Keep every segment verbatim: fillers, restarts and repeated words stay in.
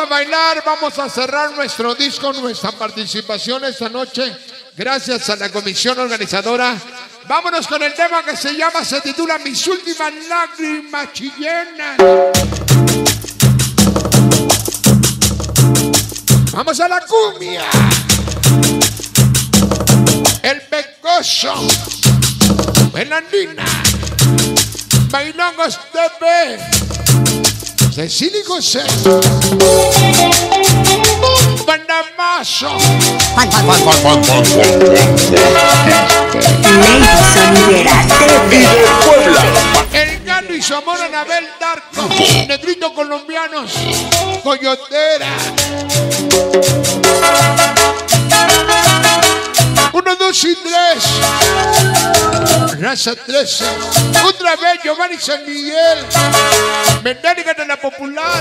a bailar, vamos a cerrar nuestro disco, nuestra participación esta noche. Gracias a la comisión organizadora. Vámonos con el tema que se llama, se titula Mis últimas lágrimas chilenas. Vamos a la cumbia. El Pecoso. Fernandina. Bailongos T V. Cecilia José. Bandamazo. El Gano y su amor Anabel Darko. Negrito colombianos. Coyotera. Uno, dos y tres. Raza trece. Otra vez Giovanni San Miguel. Mendérica de la Popular.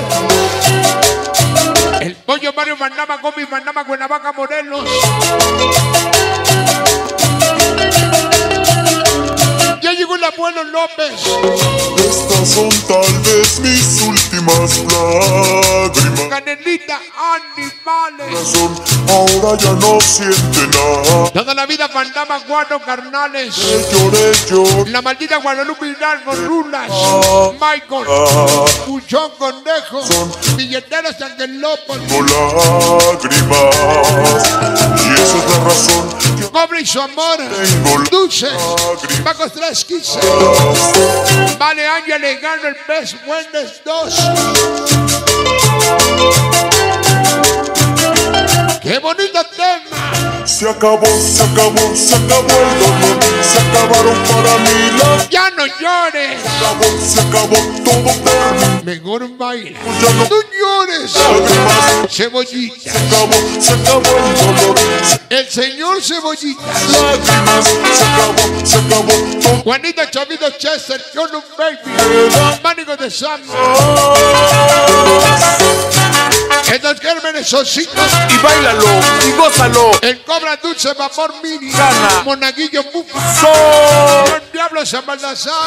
El Pollo Mario Mandama Gómez, Mandama Cuernavaca Morelos. Ya llegó el abuelo López. Estas son tal vez mis últimas lágrimas. Canelita, animales. Razón, ahora ya no siente nada. Toda la vida Mandama Guano Carnales. Lloré, lloré. La maldita Guadalupe Hidalgo Rulas. Ah, Michael. ah, Puchón Conejo. Son Billeteros Angelópolis. Tengo lágrimas. Y esa es la razón que Cobre y su amor. tengo Dulce. lágrimas. Pacos tres quince. Vale Ángel le gano el Best Wellness dos. ¡Qué bonito tema! Se acabó, se acabó, se acabó el dolor. Se acabaron para mí las. ¡Ya no llores! Se acabó, se acabó, todo terminó. Mejor baila. Ya no ¡No llores! lágrimas. Cebollita. Se acabó, se acabó el dolor. El señor Cebollita. Lágrimas. Se acabó, se acabó todo. Juanita Chavito Chester. John Baby. Mánico de Sam. Estos gérmenes ositos. Y bailalo, y gózalo. El Cobra Dulce Vapor Mini. Gana. Monaguillo Bufa. Sol. El Diablo San Baldassar.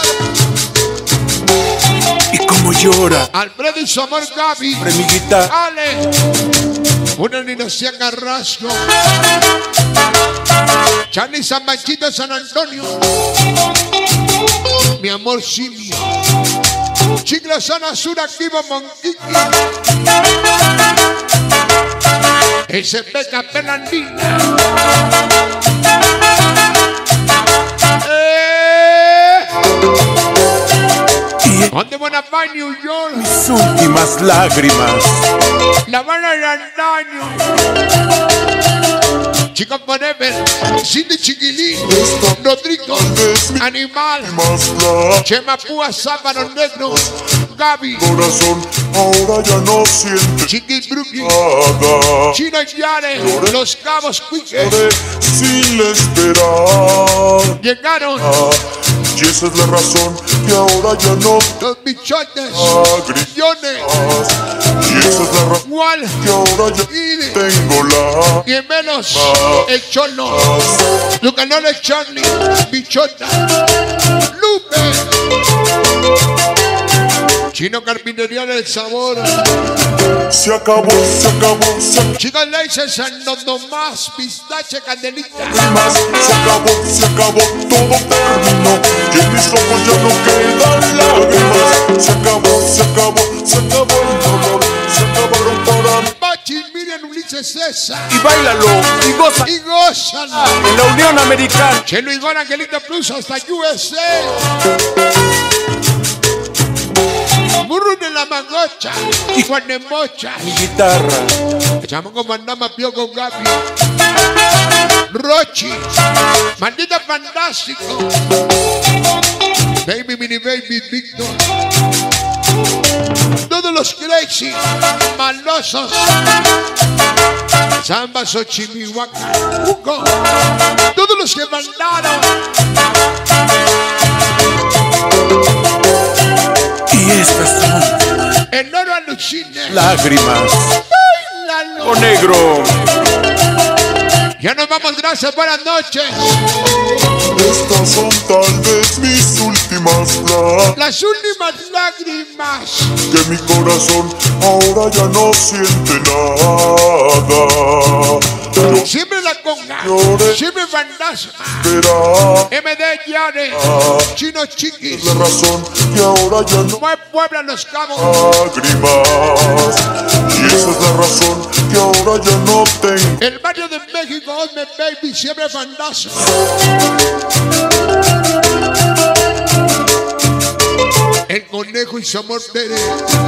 Y como llora, Alfredo y su amor Gaby. Premiguita. Ale. Una Ninocia Carrasco. Charlie San Manchito San Antonio. Mi amor Simio. Chicla Sana Sur Activo Monquiqui. S P K Fernandina. Eh. ¿Dónde van a Bay, New York? Mis últimas lágrimas. La Habana de Andaño. Chica Forever. Cindy Chiquilín. Rodrigo. Animal. Más la Chema Púa, Sábano Negro. Gaby. corazón ahora ya no siente Chiqui Brooklyn. nada. Chino Yare. Los Cabos Quique. Lloré sin esperar. Llegaron Y esa es la razón que ahora ya no los bichotes. lágrimas. Millones. Y esa es la razón Wal. que ahora ya Ide. tengo la. Y en menos. El Cholo. Lucanole Charlie. Bichota. Lupe. Chino Carpintería del Sabor. Se acabó, se acabó, se acabó. Chicos Leices Santo Tomás. Pistache Candelita. Más, se acabó, se acabó, todo terminó. Y en mis ojos ya no quedan lágrimas. Se acabó, se acabó, se acabó el dolor. Se acabaron para mí. Pachi, Miriam Ulises César. Y bailalo, y gózalo. Y gozan. En la Unión Americana. Chelo Igor Angelito Plus hasta U S A. Burro de la Magocha. Y Juan de Mocha. Mi guitarra. Echamos con Mandama Pío con Gaby. Rochi. Maldita Fantástico. Baby Mini Baby Victor. Todos los crazy. Malosos. Samba Xochimihuaca. Hugo. Todos los que mandaron. Y estas son El oro alucine. lágrimas. Bailalo. O negro. Ya nos vamos. vamos, gracias, buenas noches. Estas son tal vez mis últimas lágrimas. Las últimas lágrimas. Que mi corazón ahora ya no siente nada. Yo Siempre la conga, lloré, siempre fantasma. esperaba. M D Yare, Chino Chiquis. La razón que ahora ya no Mueve Puebla, Los Cabos. lágrimas. Y esa es la razón que ahora ya no tengo. El barrio de México, Osme Baby, siempre fantasma. El conejo y su amor Pérez.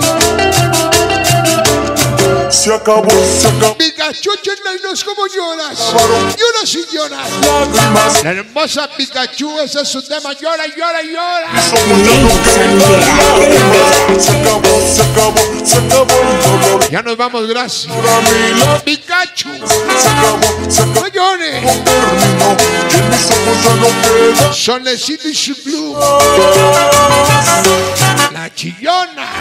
Se acabó, se acabó. Pikachu ochenta y dos, ¿cómo lloras? Varón. Lloras y lloras. Lágrimas. La hermosa Pikachu, ese es su tema. Llora, llora, llora. Somos ya no quedan lágrimas. Se acabó, se acabó, se acabó el dolor. Ya nos vamos, gracias. Para mí la Pikachu, se acabó, se acabó. no llores. Terminó. Y en mis ojos ya no queda. Solecito y su club. La chillona.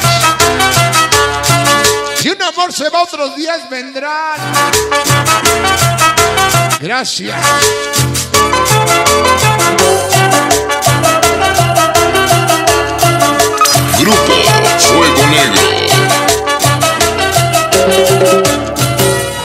Si un amor se va, otros días vendrán. Gracias.